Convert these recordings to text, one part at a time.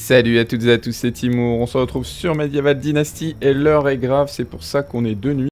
Salut à toutes et à tous, c'est Timour, on se retrouve sur Medieval Dynasty et l'heure est grave, c'est pour ça qu'on est de nuit.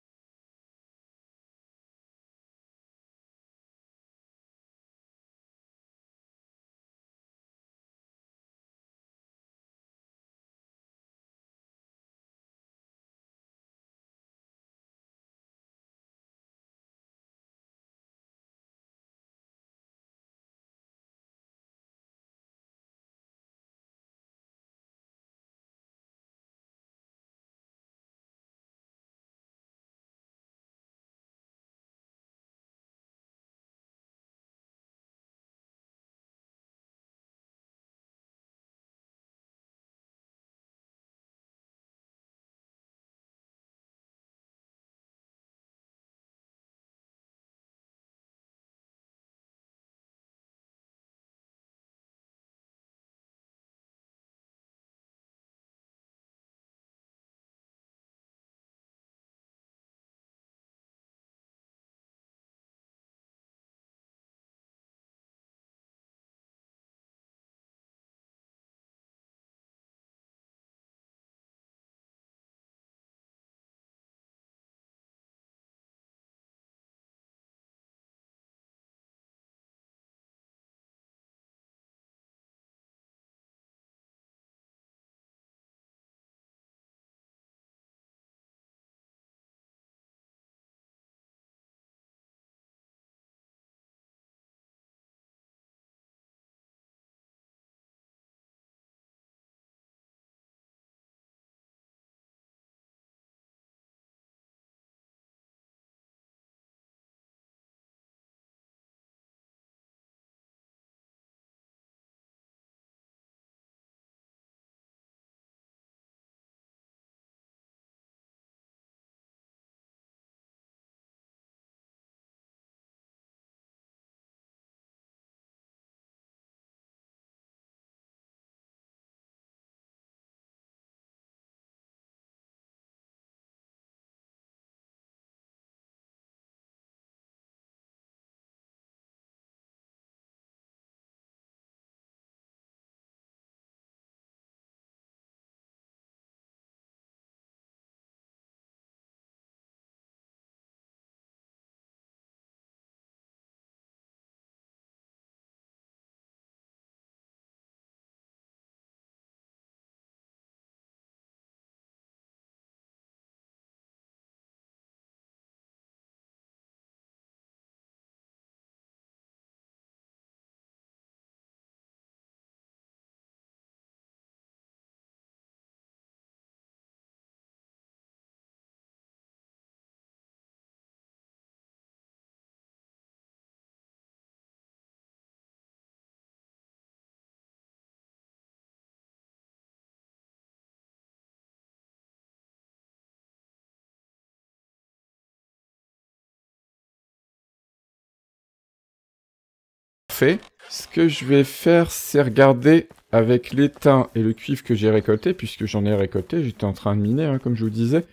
Parfait. Ce que je vais faire, c'est regarder avec l'étain et le cuivre que j'ai récolté, puisque j'en ai récolté, j'étais en train de miner, hein, comme je vous disais.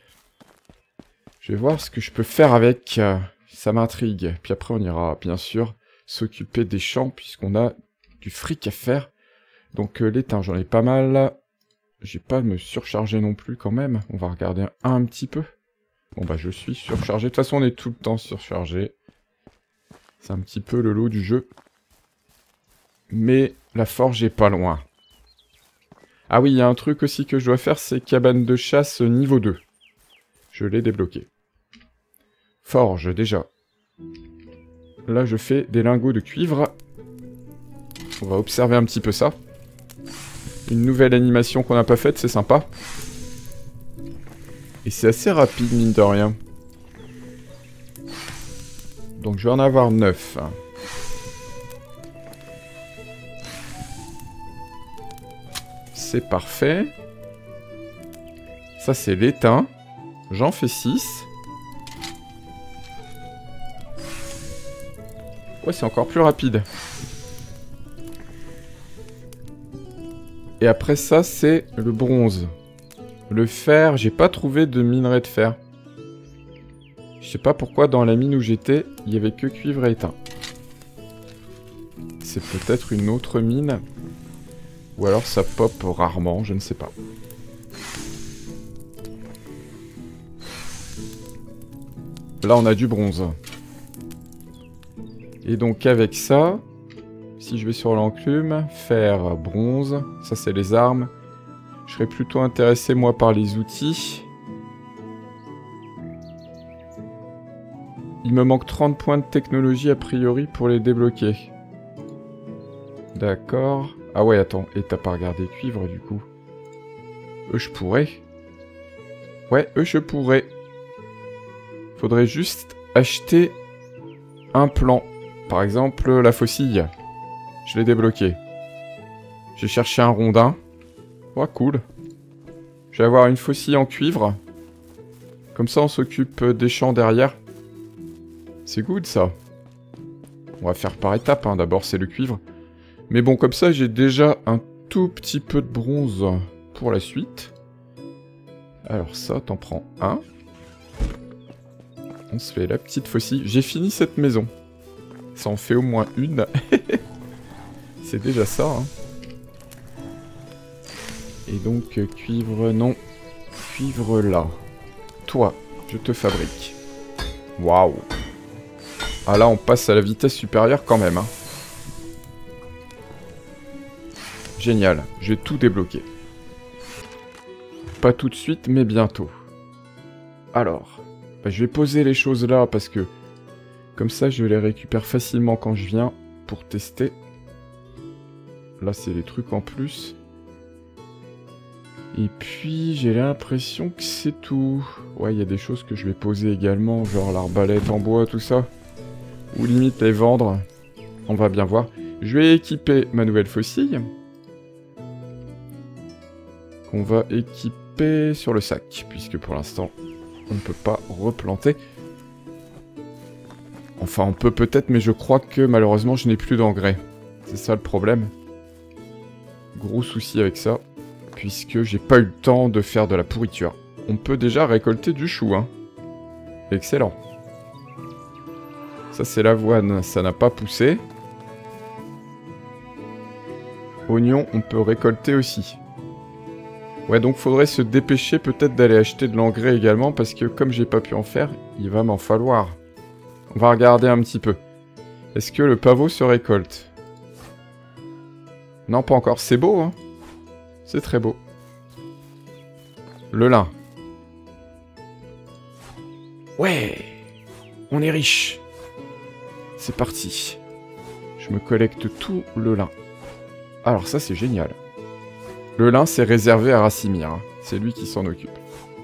Je vais voir ce que je peux faire avec, ça m'intrigue. Puis après on ira, bien sûr, s'occuper des champs, puisqu'on a du fric à faire. Donc l'étain, j'en ai pas mal. J'ai pas à me surcharger non plus quand même. On va regarder un petit peu. Bon bah je suis surchargé. De toute façon on est tout le temps surchargé. C'est un petit peu le lot du jeu. Mais la forge est pas loin. Ah oui, il y a un truc aussi que je dois faire, c'est cabane de chasse niveau 2. Je l'ai débloqué. Forge, déjà. Là, je fais des lingots de cuivre. On va observer un petit peu ça. Une nouvelle animation qu'on n'a pas faite, c'est sympa. Et c'est assez rapide, mine de rien. Donc je vais en avoir 9. C'est parfait. Ça, c'est l'étain. J'en fais 6. Ouais, c'est encore plus rapide. Et après ça, c'est le bronze. Le fer, j'ai pas trouvé de minerai de fer. Je sais pas pourquoi dans la mine où j'étais, il y avait que cuivre et étain. C'est peut-être une autre mine. Ou alors ça pop rarement, je ne sais pas. Là, on a du bronze. Et donc, avec ça, si je vais sur l'enclume, fer, bronze, ça c'est les armes. Je serais plutôt intéressé, moi, par les outils. Il me manque 30 points de technologie, a priori, pour les débloquer. D'accord. Ah ouais, attends. Et t'as pas regardé cuivre, du coup? Je pourrais. Ouais, je pourrais. Faudrait juste acheter un plan. Par exemple, la faucille. Je l'ai débloqué. J'ai cherché un rondin. Oh, cool. Je vais avoir une faucille en cuivre. Comme ça, on s'occupe des champs derrière. C'est good, ça. On va faire par étapes, hein. D'abord, c'est le cuivre. Mais bon, comme ça, j'ai déjà un tout petit peu de bronze pour la suite. Alors ça, t'en prends un. On se fait la petite faucille. J'ai fini cette maison. Ça en fait au moins une. C'est déjà ça, hein. Et donc, cuivre, non. Cuivre là. Toi, je te fabrique. Waouh. Ah là, on passe à la vitesse supérieure quand même, hein. Génial, j'ai tout débloqué. Pas tout de suite, mais bientôt. Alors, bah, je vais poser les choses là parce que comme ça, je les récupère facilement quand je viens pour tester. Là, c'est les trucs en plus. Et puis, j'ai l'impression que c'est tout. Ouais, il y a des choses que je vais poser également, genre l'arbalète en bois, tout ça. Ou limite les vendre. On va bien voir. Je vais équiper ma nouvelle faucille. Qu'on va équiper sur le sac, puisque pour l'instant, on ne peut pas replanter. Enfin, on peut peut-être, mais je crois que malheureusement, je n'ai plus d'engrais. C'est ça le problème. Gros souci avec ça, puisque j'ai pas eu le temps de faire de la pourriture. On peut déjà récolter du chou, hein. Excellent. Ça, c'est l'avoine, ça n'a pas poussé. Oignon, on peut récolter aussi. Ouais, donc faudrait se dépêcher peut-être d'aller acheter de l'engrais également, parce que comme j'ai pas pu en faire, il va m'en falloir. On va regarder un petit peu. Est-ce que le pavot se récolte? Non, pas encore. C'est beau, hein. C'est très beau. Le lin. Ouais, on est riche. C'est parti. Je me collecte tout le lin. Alors ça, c'est génial. Le lin, c'est réservé à Racimir, hein. C'est lui qui s'en occupe.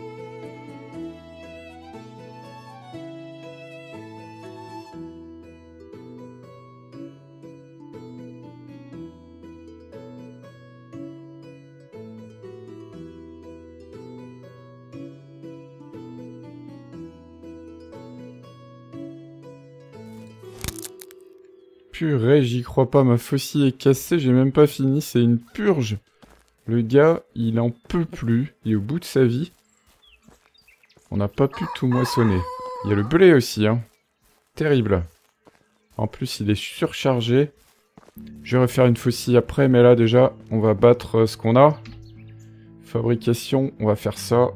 Purée, j'y crois pas, ma faucille est cassée, j'ai même pas fini, c'est une purge. Le gars, il en peut plus, il est au bout de sa vie. On n'a pas pu tout moissonner. Il y a le blé aussi, hein. Terrible. En plus, il est surchargé. Je vais refaire une faucille après, mais là, déjà, on va battre ce qu'on a. Fabrication, on va faire ça.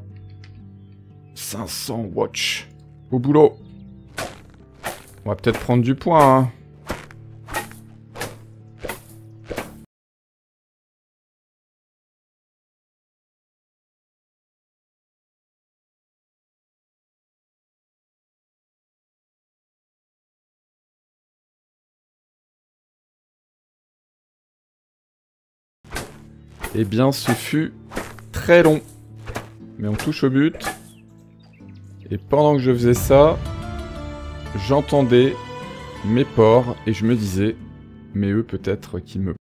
500 watch. Au boulot. On va peut-être prendre du point, hein. Eh bien, ce fut très long. Mais on touche au but. Et pendant que je faisais ça, j'entendais mes porcs et je me disais, mais eux peut-être qu'ils me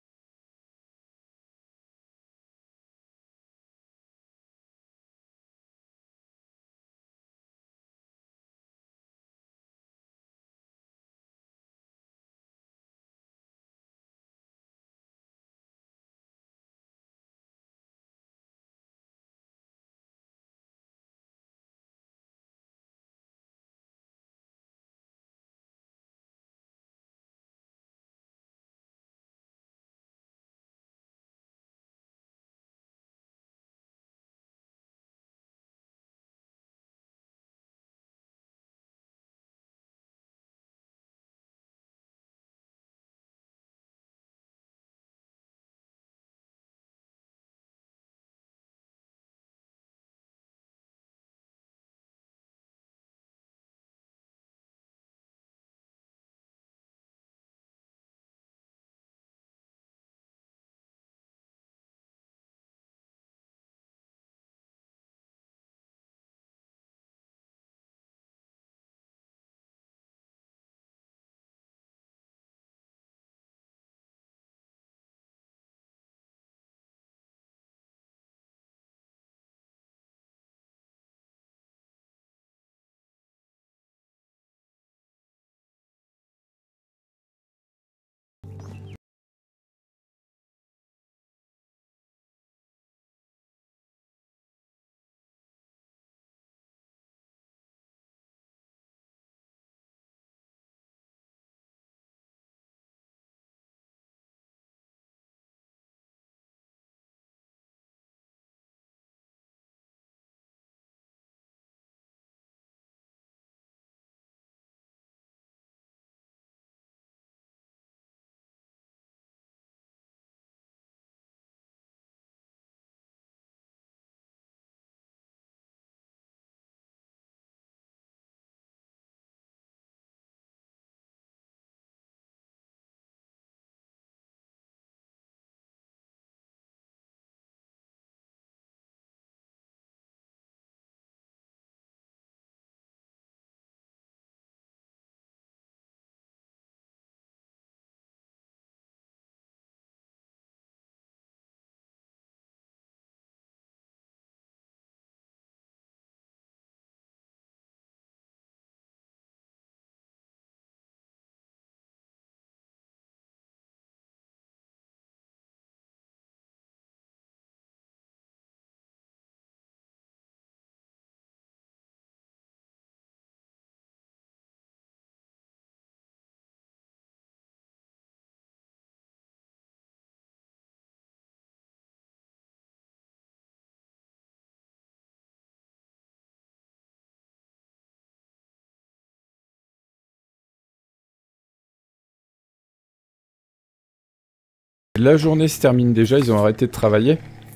La journée se termine déjà, ils ont arrêté de travailler.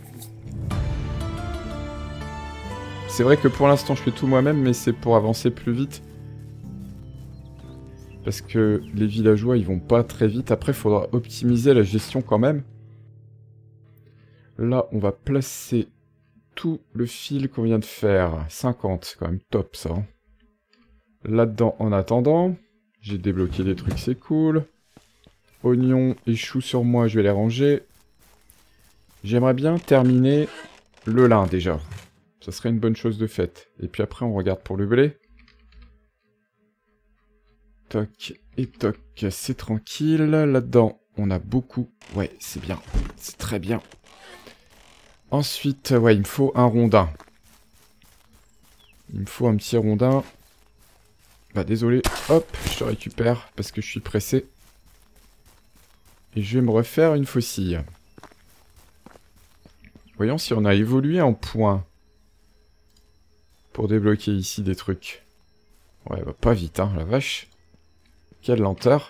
C'est vrai que pour l'instant je fais tout moi-même, mais c'est pour avancer plus vite. Parce que les villageois ils vont pas très vite. Après il faudra optimiser la gestion quand même. Là on va placer tout le fil qu'on vient de faire. 50, c'est quand même top ça. Là-dedans en attendant, j'ai débloqué des trucs, c'est cool. Oignons et choux sur moi, je vais les ranger. J'aimerais bien terminer le lin déjà. Ça serait une bonne chose de faite. Et puis après, on regarde pour le blé. Toc et toc, c'est tranquille. Là-dedans, on a beaucoup. Ouais, c'est bien. C'est très bien. Ensuite, ouais, il me faut un rondin. Il me faut un petit rondin. Bah, désolé. Hop, je te récupère parce que je suis pressé. Et je vais me refaire une faucille. Voyons si on a évolué en points. Pour débloquer ici des trucs. Ouais, bah pas vite, hein, la vache. Quelle lenteur.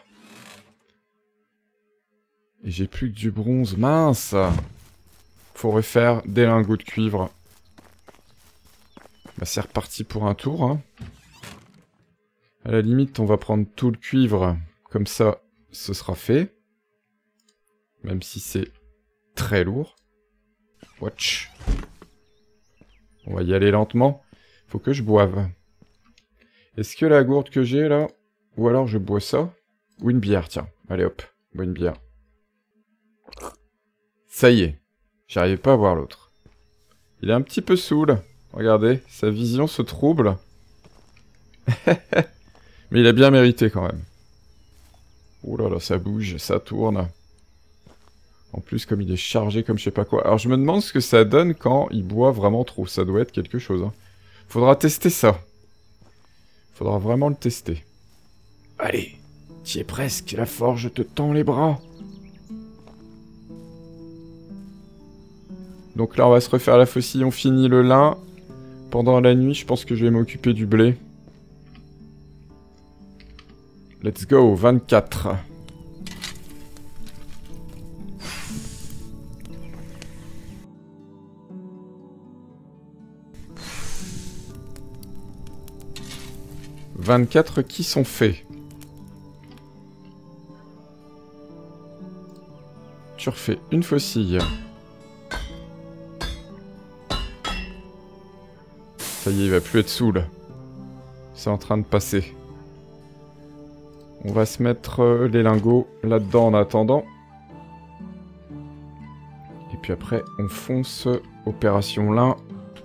Et j'ai plus que du bronze, mince. Faut refaire des lingots de cuivre. Bah c'est reparti pour un tour, hein. À la limite, on va prendre tout le cuivre. Comme ça, ce sera fait. Même si c'est très lourd. Watch. On va y aller lentement. Faut que je boive. Est-ce que la gourde que j'ai là... Ou alors je bois ça. Ou une bière, tiens. Allez hop, bois une bière. Ça y est. J'arrivais pas à voir l'autre. Il est un petit peu saoul. Regardez, sa vision se trouble. Mais il a bien mérité quand même. Ouh là là, ça bouge, ça tourne. En plus, comme il est chargé comme je sais pas quoi. Alors je me demande ce que ça donne quand il boit vraiment trop. Ça doit être quelque chose, hein. Faudra tester ça. Faudra vraiment le tester. Allez, t'y es presque, la forge te tend les bras. Donc là, on va se refaire la faucille, on finit le lin. Pendant la nuit, je pense que je vais m'occuper du blé. Let's go, 24. « 24 qui sont faits. Tu refais une faucille. Ça y est, il va plus être saoul. C'est en train de passer. On va se mettre les lingots là-dedans en attendant. Et puis après, on fonce opération lin.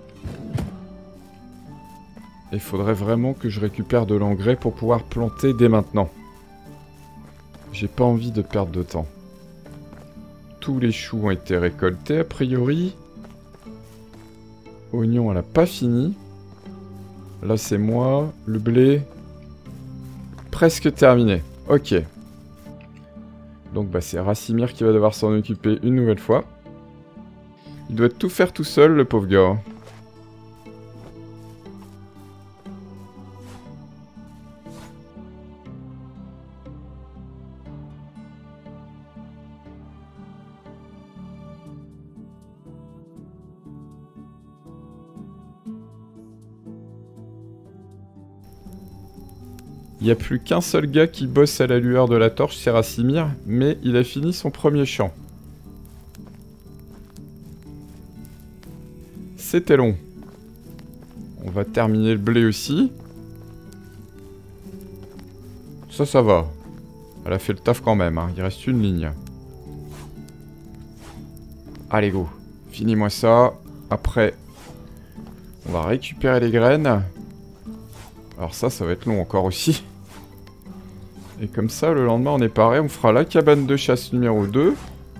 Il faudrait vraiment que je récupère de l'engrais pour pouvoir planter dès maintenant. J'ai pas envie de perdre de temps. Tous les choux ont été récoltés a priori. Oignon, elle a pas fini. Là c'est moi. Le blé. Presque terminé. Ok. Donc bah c'est Racimir qui va devoir s'en occuper une nouvelle fois. Il doit tout faire tout seul, le pauvre gars. Il n'y a plus qu'un seul gars qui bosse à la lueur de la torche, c'est Racimir, mais il a fini son premier champ. C'était long. On va terminer le blé aussi. Ça va. Elle a fait le taf quand même, hein. Il reste une ligne. Allez go, finis-moi ça. Après, on va récupérer les graines. Alors ça va être long encore aussi. Et comme ça, le lendemain, on est paré. On fera la cabane de chasse numéro 2.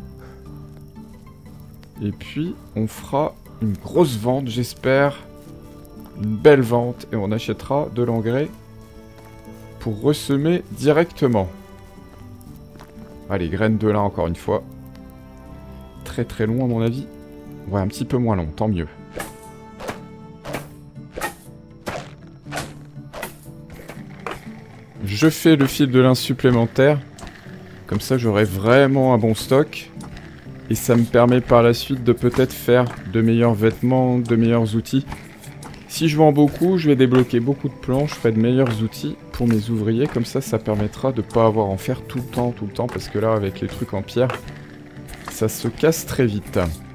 Et puis, on fera une grosse vente, j'espère. Une belle vente. Et on achètera de l'engrais pour ressemer directement. Allez, graines de lin encore une fois. Très très long à mon avis. Ouais, un petit peu moins long, tant mieux. Je fais le fil de lin supplémentaire. Comme ça, j'aurai vraiment un bon stock. Et ça me permet par la suite de peut-être faire de meilleurs vêtements, de meilleurs outils. Si je vends beaucoup, je vais débloquer beaucoup de planches, je ferai de meilleurs outils pour mes ouvriers. Comme ça, ça permettra de ne pas avoir à en faire tout le temps. Parce que là, avec les trucs en pierre, ça se casse très vite.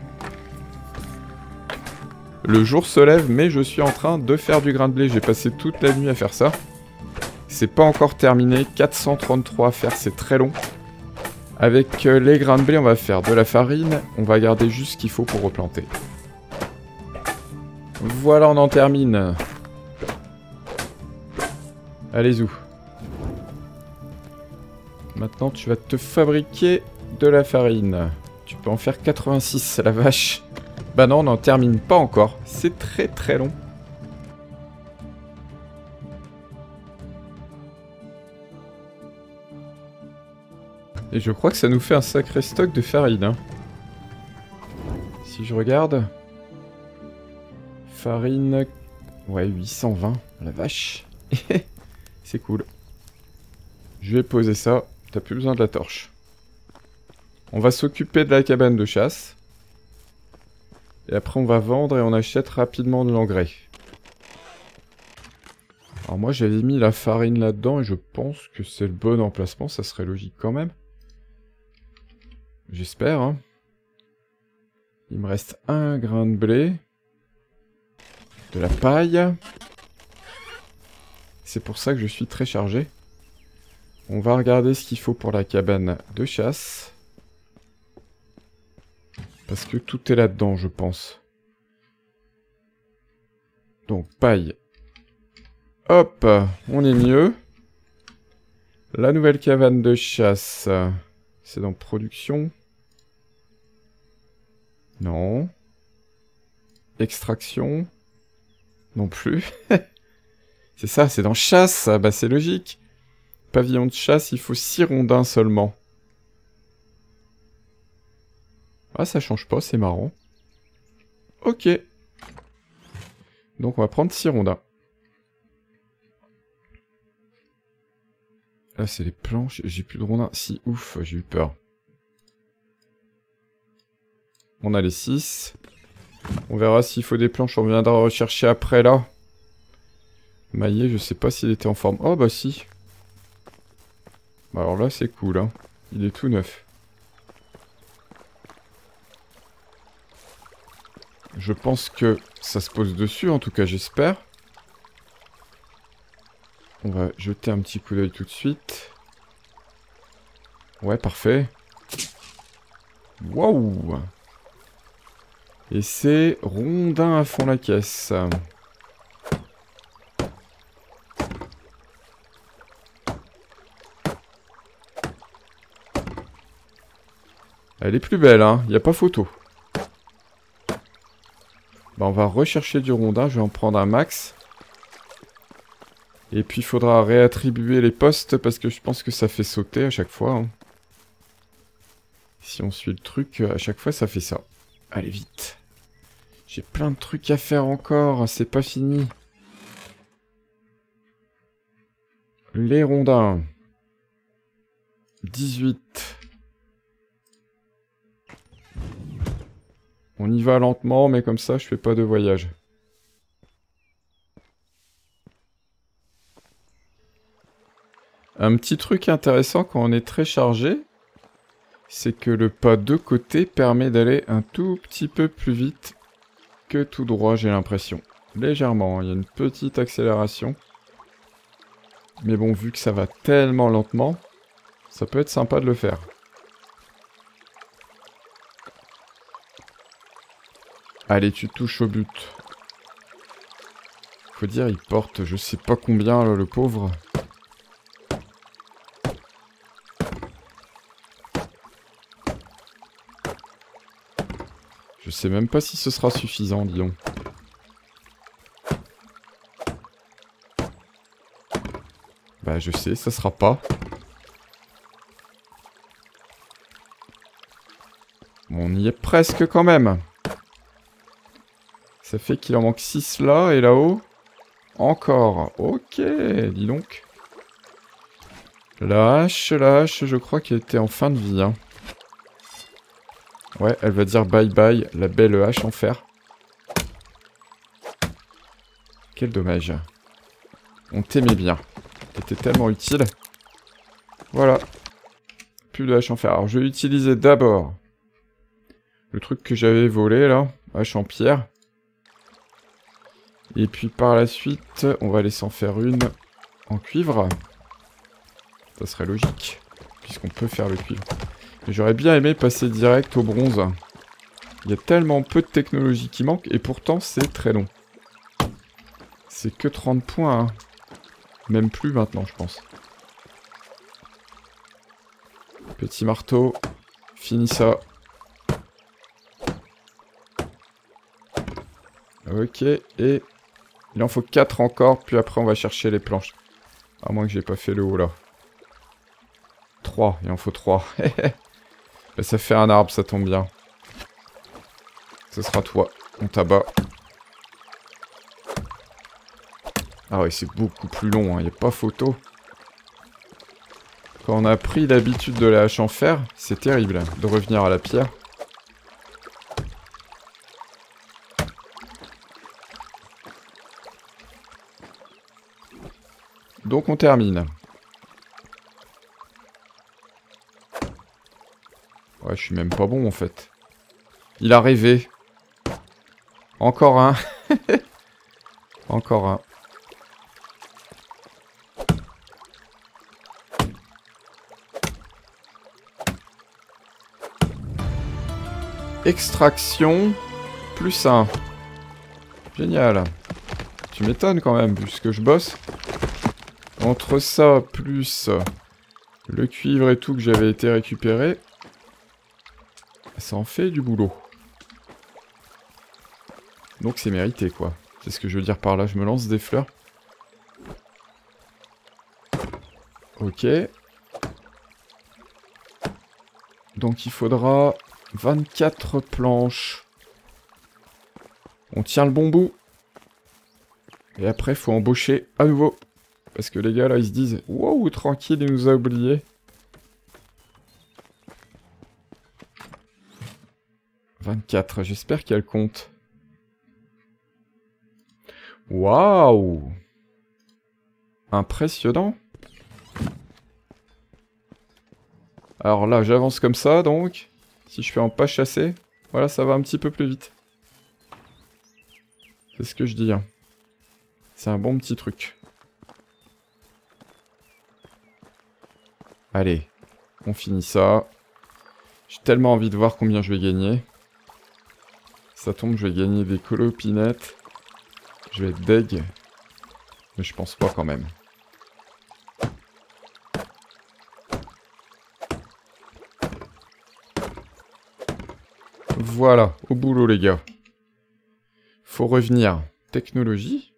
Le jour se lève, mais je suis en train de faire du grain de blé. J'ai passé toute la nuit à faire ça. C'est pas encore terminé. 433 à faire, c'est très long. Avec les grains de blé, on va faire de la farine. On va garder juste ce qu'il faut pour replanter. Voilà, on en termine. Allez, où? Maintenant, tu vas te fabriquer de la farine. Tu peux en faire 86, la vache. Bah non, on n'en termine pas encore. C'est très très long. Et je crois que ça nous fait un sacré stock de farine. Hein. Si je regarde... Farine... Ouais, 820. La vache. C'est cool. Je vais poser ça. T'as plus besoin de la torche. On va s'occuper de la cabane de chasse. Et après on va vendre et on achète rapidement de l'engrais. Alors moi j'avais mis la farine là-dedans et je pense que c'est le bon emplacement, ça serait logique quand même. J'espère, hein. Il me reste un grain de blé. De la paille. C'est pour ça que je suis très chargé. On va regarder ce qu'il faut pour la cabane de chasse. Parce que tout est là-dedans, je pense. Donc, paille. Hop, on est mieux. La nouvelle cabane de chasse. C'est dans production. Non. Extraction. Non plus. C'est ça, c'est dans chasse. Bah, c'est logique. Pavillon de chasse, il faut 6 rondins seulement. Ah, ça change pas, c'est marrant. Ok. Donc on va prendre 6 rondins. Là, c'est les planches. J'ai plus de rondins. Si, ouf, j'ai eu peur. On a les 6. On verra s'il faut des planches. On viendra rechercher après, là. Maillet, je sais pas s'il était en forme. Oh, bah si. Bah, alors là, c'est cool, hein. Il est tout neuf. Je pense que ça se pose dessus, en tout cas j'espère. On va jeter un petit coup d'œil tout de suite. Ouais, parfait. Waouh! Et c'est rondin à fond la caisse. Elle est plus belle, hein. Y a pas photo. Bah, on va rechercher du rondin, je vais en prendre un max. Et puis il faudra réattribuer les postes parce que je pense que ça fait sauter à chaque fois. Hein. Si on suit le truc, à chaque fois ça fait ça. Allez vite. J'ai plein de trucs à faire encore, c'est pas fini. Les rondins. 18. On y va lentement, mais comme ça, je fais pas de voyage. Un petit truc intéressant quand on est très chargé, c'est que le pas de côté permet d'aller un tout petit peu plus vite que tout droit, j'ai l'impression. Légèrement, il y a une petite accélération. Mais bon, vu que ça va tellement lentement, ça peut être sympa de le faire. Allez, tu touches au but. Faut dire, il porte je sais pas combien, là, le pauvre. Je sais même pas si ce sera suffisant, dis donc. Bah, je sais, ça sera pas. Bon, on y est presque quand même. Ça fait qu'il en manque 6 là, et là-haut, encore. Ok, dis donc. La hache, je crois qu'elle était en fin de vie. Hein. Ouais, elle va dire bye bye, la belle hache en fer. Quel dommage. On t'aimait bien. T'étais tellement utile. Voilà. Plus de hache en fer. Alors je vais utiliser d'abord le truc que j'avais volé là. Hache en pierre. Et puis par la suite, on va aller s'en faire une en cuivre. Ça serait logique. Puisqu'on peut faire le cuivre. Mais j'aurais bien aimé passer direct au bronze. Il y a tellement peu de technologie qui manque. Et pourtant c'est très long. C'est que 30 points. Hein. Même plus maintenant je pense. Petit marteau. Finis ça. Ok. Et il en faut 4 encore. Puis après on va chercher les planches. À moins que j'ai pas fait le haut là. 3. Il en faut 3. Bah, ça fait un arbre, ça tombe bien. Ce sera toi. On t'abat. Ah ouais, c'est beaucoup plus long, hein. Y a pas photo. Quand on a pris l'habitude de la hache en fer, c'est terrible de revenir à la pierre. Donc on termine. Ouais, je suis même pas bon en fait. Il a rêvé. Encore un. Encore un. Extraction. Plus 1. Génial. Tu m'étonnes quand même, vu ce que je bosse. Entre ça, plus le cuivre et tout que j'avais été récupéré, ça en fait du boulot. Donc c'est mérité, quoi. C'est ce que je veux dire par là. Je me lance des fleurs. Ok. Donc il faudra 24 planches. On tient le bon bout. Et après, faut embaucher à nouveau. Parce que les gars, là, ils se disent « Wow, tranquille, il nous a oubliés. » 24, j'espère qu'elle compte. Waouh! Impressionnant. Alors là, j'avance comme ça, donc. Si je fais en pas chasser, voilà, ça va un petit peu plus vite. C'est ce que je dis. Hein. C'est un bon petit truc. Allez, on finit ça. J'ai tellement envie de voir combien je vais gagner. Ça tombe, je vais gagner des colopinettes. Je vais être deg. Mais je pense pas quand même. Voilà, au boulot les gars. Faut revenir. Technologie.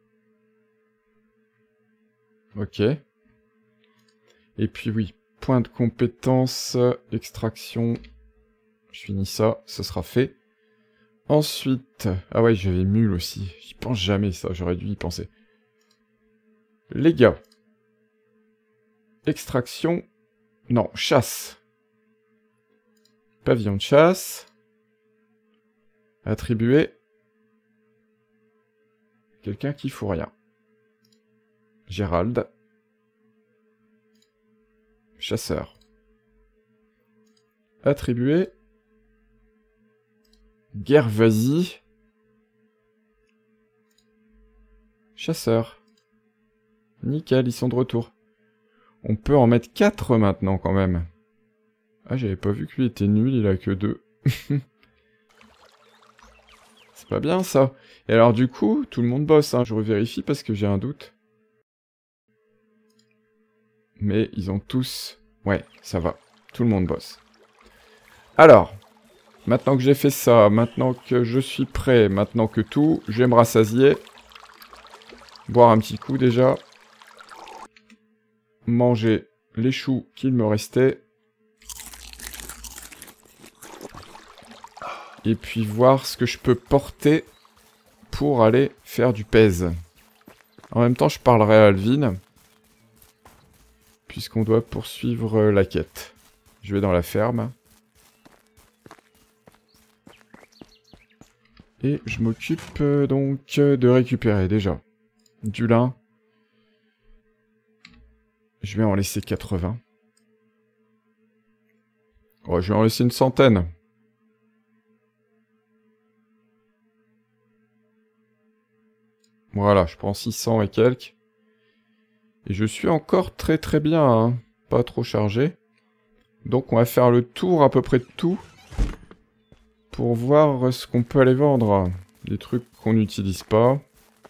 Ok. Et puis oui, point de compétence, extraction. Je finis ça, ce sera fait. Ensuite... Ah ouais, j'avais mule aussi. J'y pense jamais ça, j'aurais dû y penser. Les gars. Extraction. Non, chasse. Pavillon de chasse. Attribuer. Quelqu'un qui fout rien. Gérald. Chasseur. Attribuer. Gervasi. Chasseur. Nickel, ils sont de retour. On peut en mettre 4 maintenant quand même. Ah, j'avais pas vu que lui était nul, il a que 2. C'est pas bien ça. Et alors du coup, tout le monde bosse, hein. Je revérifie parce que j'ai un doute. Mais ils ont tous... Ouais, ça va. Tout le monde bosse. Alors, maintenant que j'ai fait ça, maintenant que je suis prêt, maintenant que tout, je vais me rassasier. Boire un petit coup déjà. Manger les choux qu'il me restait. Et puis voir ce que je peux porter pour aller faire du pèse. En même temps, je parlerai à Alvin. Puisqu'on doit poursuivre la quête. Je vais dans la ferme. Et je m'occupe donc de récupérer déjà du lin. Je vais en laisser 80. Oh, je vais en laisser une centaine. Voilà, je prends 600 et quelques. Et je suis encore très très bien, hein. Pas trop chargé. Donc on va faire le tour à peu près de tout. Pour voir ce qu'on peut aller vendre. Des trucs qu'on n'utilise pas.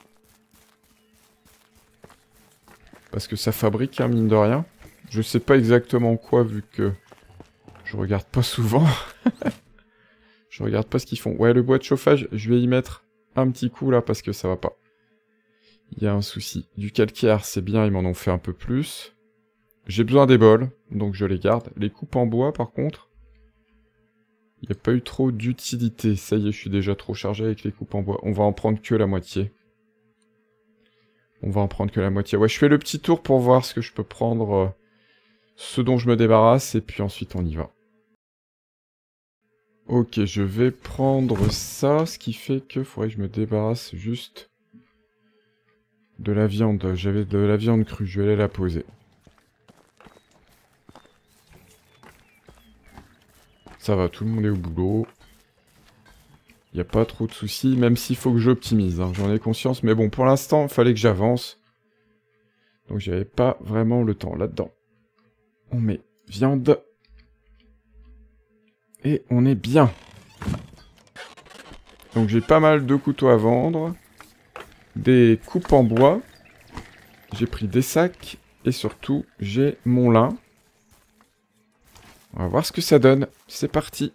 Parce que ça fabrique, hein, mine de rien. Je sais pas exactement quoi, vu que je regarde pas souvent. Je regarde pas ce qu'ils font. Ouais, le bois de chauffage, je vais y mettre un petit coup là, parce que ça va pas. Il y a un souci. Du calcaire, c'est bien, ils m'en ont fait un peu plus. J'ai besoin des bols, donc je les garde. Les coupes en bois, par contre, il n'y a pas eu trop d'utilité. Ça y est, je suis déjà trop chargé avec les coupes en bois. On va en prendre que la moitié. On va en prendre que la moitié. Ouais, je fais le petit tour pour voir ce que je peux prendre, ce dont je me débarrasse, et puis ensuite on y va. Ok, je vais prendre ça, ce qui fait que faudrait que je me débarrasse juste de la viande. J'avais de la viande crue, je vais aller la poser. Ça va, tout le monde est au boulot. Il n'y a pas trop de soucis, même s'il faut que j'optimise, hein, j'en ai conscience. Mais bon, pour l'instant, il fallait que j'avance. Donc j'avais pas vraiment le temps là-dedans. On met viande. Et on est bien. Donc j'ai pas mal de couteaux à vendre. Des coupes en bois. J'ai pris des sacs. Et surtout, j'ai mon lin. On va voir ce que ça donne. C'est parti.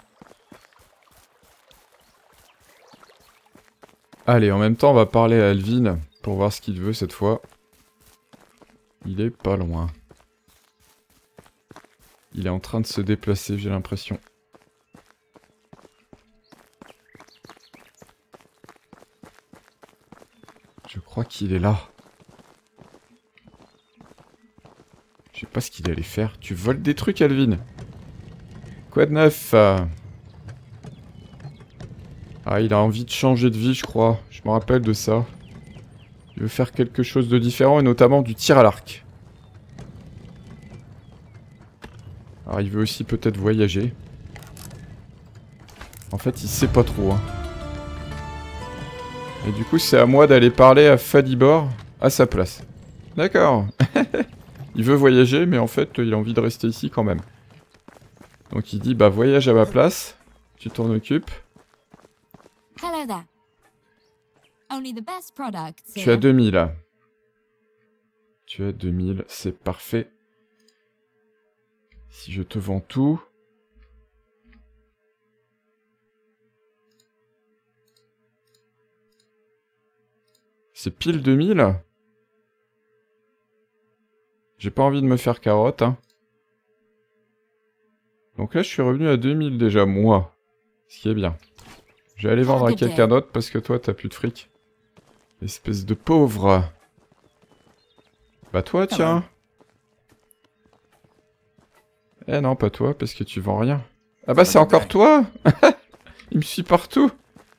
Allez, en même temps, on va parler à Alvin pour voir ce qu'il veut cette fois. Il est pas loin. Il est en train de se déplacer, j'ai l'impression. Je crois qu'il est là. Je sais pas ce qu'il allait faire. Tu voles des trucs, Alvin? Quoi de neuf? Ah, il a envie de changer de vie, je crois. Je me rappelle de ça. Il veut faire quelque chose de différent, et notamment du tir à l'arc. Alors, il veut aussi peut-être voyager. En fait, il sait pas trop, hein. Et du coup, c'est à moi d'aller parler à Fadibor à sa place. D'accord. Il veut voyager, mais en fait, il a envie de rester ici quand même. Donc il dit, bah voyage à ma place. Tu t'en occupes. Hello there. Only the best products. Tu as 2000. Tu as 2000, c'est parfait. Si je te vends tout... C'est pile 2000. J'ai pas envie de me faire carotte, hein. Donc là, je suis revenu à 2000 déjà, moi. Ce qui est bien. Je vais aller vendre à quelqu'un d'autre parce que toi, t'as plus de fric. Espèce de pauvre. Bah toi, tiens. Eh non, pas toi, parce que tu vends rien. Ah bah c'est encore toi. Il me suit partout.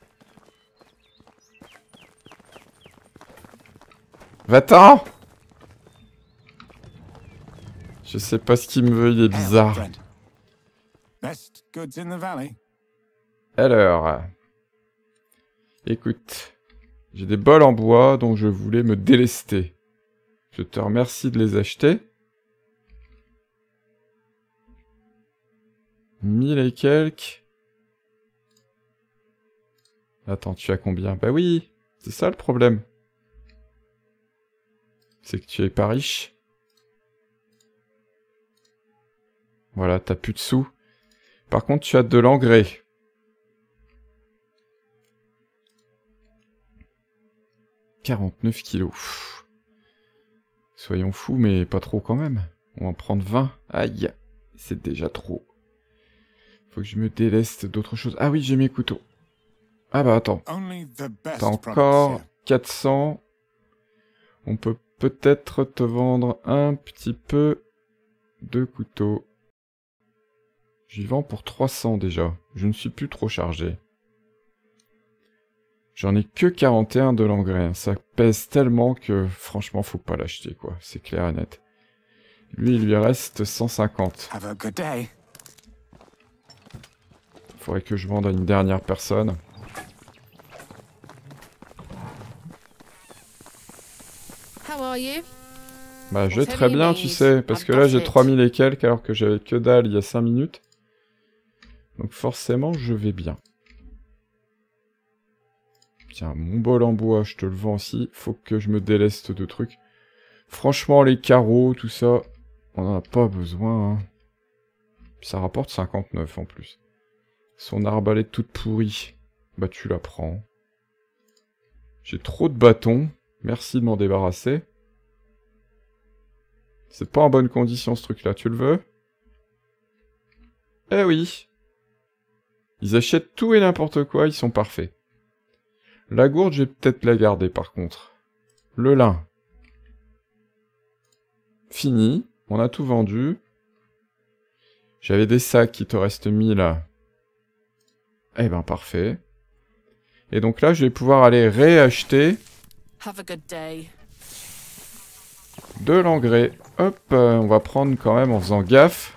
Va-t'en. Je sais pas ce qu'il me veut, il est bizarre. Alors... Écoute, j'ai des bols en bois dont je voulais me délester. Je te remercie de les acheter. 1000 et quelques. Attends, tu as combien? Bah oui, c'est ça le problème. C'est que tu es pas riche. Voilà, t'as plus de sous. Par contre, tu as de l'engrais. « 49 kilos. Pff. Soyons fous, mais pas trop quand même. On va en prendre 20. Aïe, c'est déjà trop. Faut que je me déleste d'autres choses. Ah oui, j'ai mes couteaux. Ah bah attends. T'as encore 400. On peut peut-être te vendre un petit peu de couteaux. J'y vends pour 300 déjà. Je ne suis plus trop chargé. J'en ai que 41 de l'engrais. Hein. Ça pèse tellement que, franchement, faut pas l'acheter, quoi. C'est clair et net. Lui, il lui reste 150. Have a good day. Faudrait que je vende à une dernière personne. How are you? Bah, je vais très bien, tu sais, parce que là, j'ai 3000 et quelques, alors que j'avais que dalle il y a 5 minutes. Donc forcément, je vais bien. Tiens, mon bol en bois, je te le vends aussi. Faut que je me déleste de trucs. Franchement, les carreaux, tout ça, on n'en a pas besoin. Hein. Ça rapporte 59 en plus. Son arbalète toute pourrie. Bah, tu la prends. J'ai trop de bâtons. Merci de m'en débarrasser. C'est pas en bonne condition ce truc-là, tu le veux? Eh oui. Ils achètent tout et n'importe quoi, ils sont parfaits. La gourde, je vais peut-être la garder par contre. Le lin. Fini, on a tout vendu. J'avais des sacs qui te restent mis là. Eh ben parfait. Et donc là, je vais pouvoir aller réacheter Have a good day. de l'engrais. Hop, on va prendre quand même en faisant gaffe.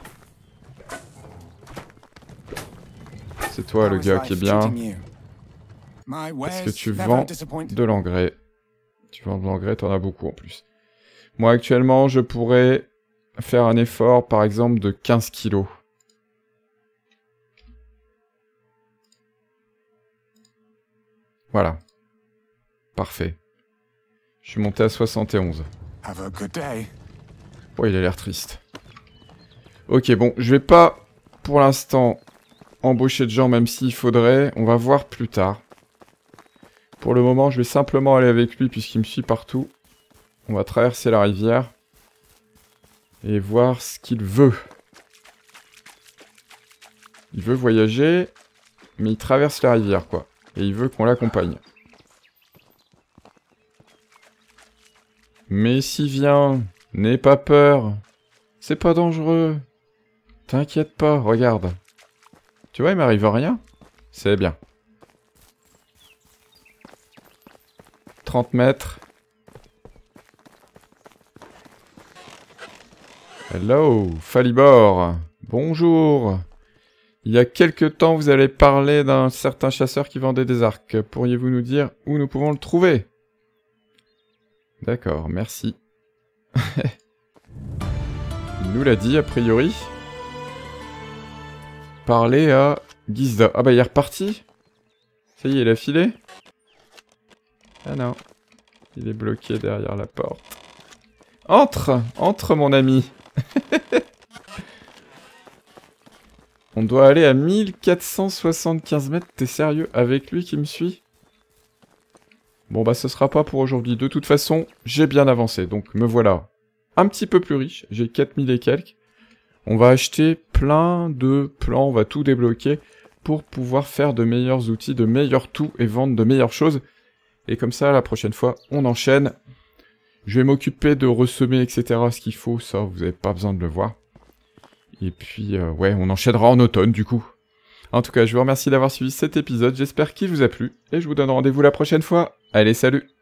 C'est toi le gars qui est bien. Parce que tu vends de l'engrais. Tu vends de l'engrais, t'en as beaucoup en plus. Moi actuellement, je pourrais faire un effort par exemple de 15 kilos. Voilà. Parfait. Je suis monté à 71. Oh, il a l'air triste. Ok, bon, je vais pas, pour l'instant, embaucher de gens, même s'il faudrait. On va voir plus tard. Pour le moment, je vais simplement aller avec lui, puisqu'il me suit partout. On va traverser la rivière. Et voir ce qu'il veut. Il veut voyager, mais il traverse la rivière, quoi. Et il veut qu'on l'accompagne. Mais s'il vient, n'aie pas peur. C'est pas dangereux. T'inquiète pas, regarde. Tu vois, il m'arrive rien. C'est bien. 30 mètres. Hello, Falibor. Bonjour. Il y a quelque temps, vous allez parler d'un certain chasseur qui vendait des arcs. Pourriez-vous nous dire où nous pouvons le trouver? D'accord, merci. Il nous l'a dit, a priori. Parler à Gizda. Ah bah, il est reparti. Ça y est, il a filé. Ah non. Il est bloqué derrière la porte. Entre! Entre, mon ami. On doit aller à 1475 mètres. T'es sérieux? Avec lui qui me suit? Bon bah ce sera pas pour aujourd'hui. De toute façon, j'ai bien avancé. Donc me voilà un petit peu plus riche. J'ai 4000 et quelques. On va acheter plein de plans. On va tout débloquer pour pouvoir faire de meilleurs outils, de meilleurs tout et vendre de meilleures choses. Et comme ça, la prochaine fois, on enchaîne. Je vais m'occuper de ressemer, etc. ce qu'il faut. Ça, vous n'avez pas besoin de le voir. Et puis, ouais, on enchaînera en automne, du coup. En tout cas, je vous remercie d'avoir suivi cet épisode. J'espère qu'il vous a plu. Et je vous donne rendez-vous la prochaine fois. Allez, salut!